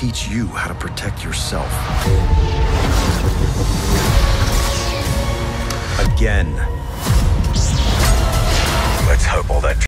teach you how to protect yourself. Again. Let's hope all that